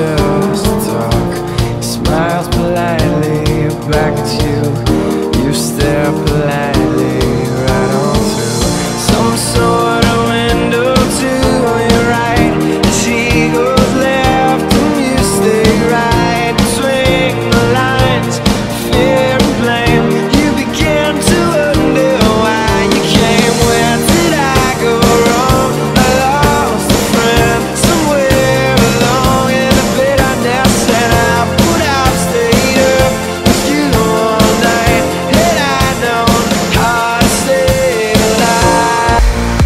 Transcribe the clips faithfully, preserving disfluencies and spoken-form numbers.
just talk. He smiles politely back at you. You stare politely right on through some sort of window to your right. As he goes left and you stay right. Between the lines, fear and blame, you begin to wonder why you came. Where did I go wrong? I lost a friend somewhere along in the bitterness, and I put out, stayed up with you all night. Had I known how to stay alive.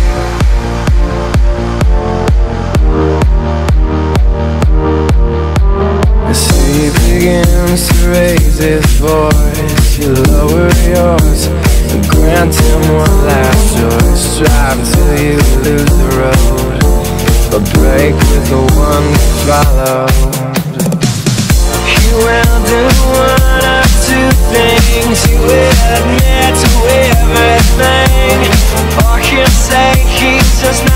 As he begins to raise his voice, you lower yours and grant him one last choice. Drive till you lose the road, but break with the one that followed. He will do one of two things. He will admit to everything, or he'll say he's just